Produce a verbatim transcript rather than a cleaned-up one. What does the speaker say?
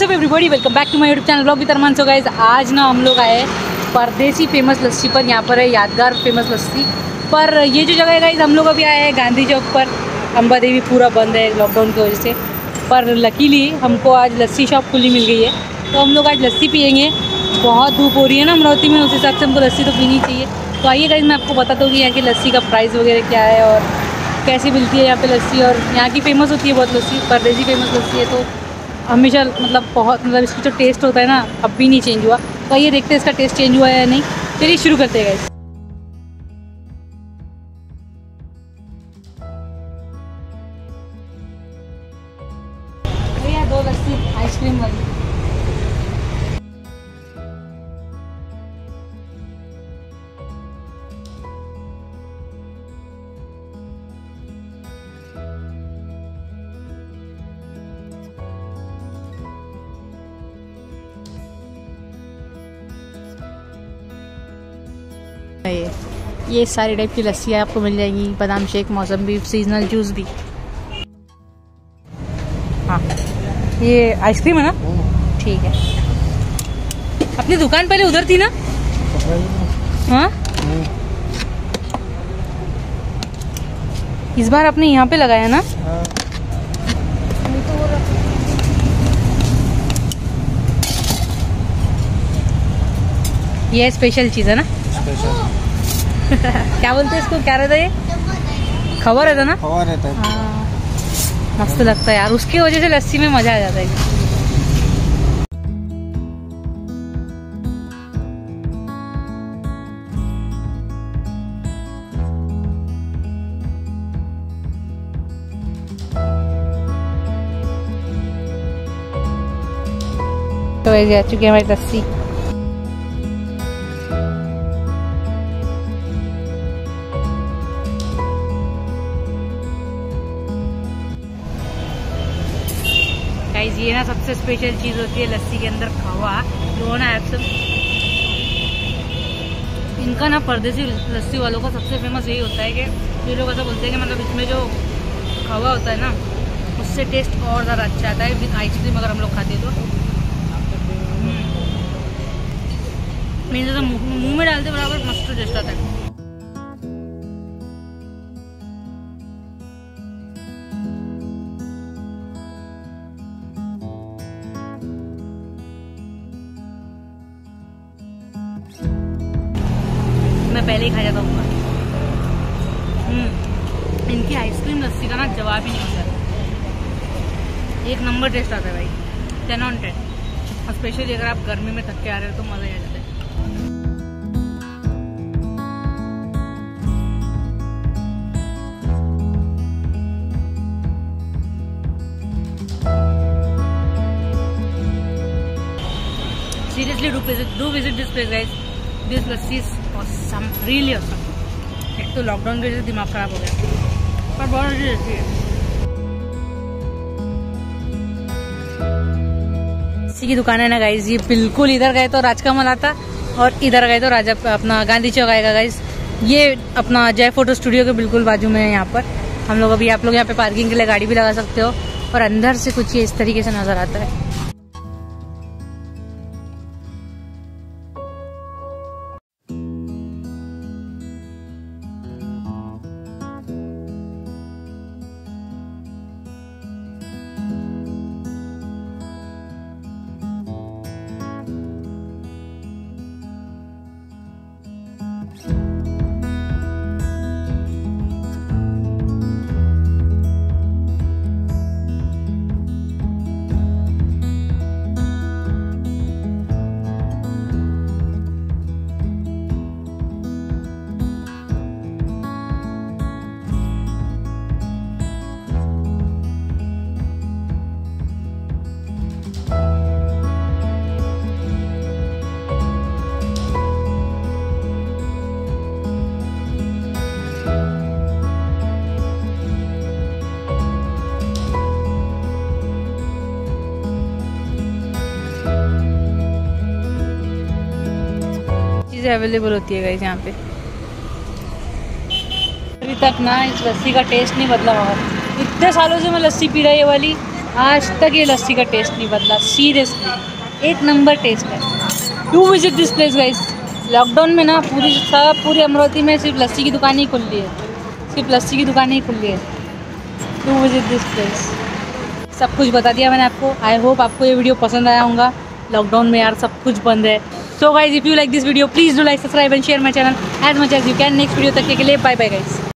WhatsApp everybody, welcome back to my YouTube channel blog with Armaan. So guys, आज ना हम लोग आए परदेसी फेमस लस्सी पर। यहाँ पर है यादगार फेमस लस्सी पर। ये जो जगह है गाइस, हम लोग अभी आए हैं गांधी चौक पर। अम्बा देवी पूरा बंद है लॉकडाउन की वजह से, पर लकीली हमको आज लस्सी शॉप खुली मिल गई है, तो हम लोग आज लस्सी पियेंगे। बहुत धूप हो रही है ना अमरावती में, उस हिसाब से हमको लस्सी तो पीनी चाहिए। तो आइए गाइस, मैं आपको बताता हूँ कि यहाँ की लस्सी का प्राइस वगैरह क्या है और कैसे मिलती है यहाँ पे लस्सी। और यहाँ की फेमस होती है बहुत लस्सी, परदेसी फेमस लस्सी है, तो हमेशा मतलब बहुत मतलब इसका जो टेस्ट होता है ना, अब भी नहीं चेंज हुआ। तो आइए देखते हैं इसका टेस्ट चेंज हुआ है या नहीं। चलिए शुरू करते हैं गाइस। भैया दो लस्सी आइसक्रीम वाली। ये ये सारी टाइप की लस्सी आपको मिल जाएगी, बादाम शेक, मौसम्बी, सीजनल जूस भी। हाँ, ये आइसक्रीम है ना, ठीक है। अपनी दुकान पहले उधर थी ना? हाँ, इस बार आपने यहाँ पे लगाया ना? ये स्पेशल चीज है ना? क्या बोलते हैं इसको, क्या रहता है ये? खबर रहता ना? खबर रहता है। हाँ, मस्त लगता है यार, उसकी वजह से लस्सी में मजा आ जाता है। तो ये आ चुकी है हमारी लस्सी। गाइस, ये ना सबसे स्पेशल चीज होती है लस्सी के अंदर, खवा जो ना एप्सम। इनका ना परदेसी लस्सी वालों का सबसे फेमस यही होता है कि ये लोग ऐसा बोलते हैं कि मतलब इसमें जो खवा होता है ना, उससे टेस्ट और ज़्यादा अच्छा आता है विद आइसक्रीम अगर हम लोग खाते हैं तो। मीन जैसे मुँह में डालते बराबर मस्त टेस्ट आता है। मैं पहले ही खा जाता हूँ। इनकी आइसक्रीम लस्सी का ना जवाब ही नहीं होता, एक नंबर टेस्ट आता है भाई, टेन ऑन टेन। और स्पेशली अगर आप गर्मी में थक के आ रहे हो तो मजा ही आ जाता है। Seriously, do visit, do visit this place, guys. This lassi is awesome, really awesome. एक तो लॉकडाउन की वजह से दिमाग खराब हो गया, पर बहुत अच्छी रहती है। इसी की दुकान है ना गाइज, ये बिल्कुल इधर गए तो राजकमल आता और इधर गए तो राजा अपना गांधी चौक आएगा गाइज। ये अपना जय फोटो स्टूडियो के बिल्कुल बाजू में है। यहाँ पर हम लोग अभी, आप लोग यहाँ पे पार्किंग के लिए गाड़ी भी लगा सकते हो, और अंदर से कुछ ये इस तरीके से नजर आता है। चीज़ें अवेलेबल होती है गाइस यहाँ पे। अभी तक ना इस लस्सी का टेस्ट नहीं बदला होगा। इतने सालों से मैं लस्सी पी रहा है ये वाली, आज तक ये लस्सी का टेस्ट नहीं बदला, सीरियसली एक नंबर टेस्ट है। Do visit this place guys. Lockdown में ना पूरी सब पूरी अमरावती में सिर्फ लस्सी की दुकान ही खुल रही है, सिर्फ लस्सी की दुकान ही खुल रही है। Do visit this place. सब कुछ बता दिया मैंने आपको। आई होप आपको ये वीडियो पसंद आया होगा। लॉकडाउन में यार सब कुछ बंद है। So guys if you like this video please do like subscribe and share my channel as much as you can. Next video तक के लिए बाय बाय गाइज।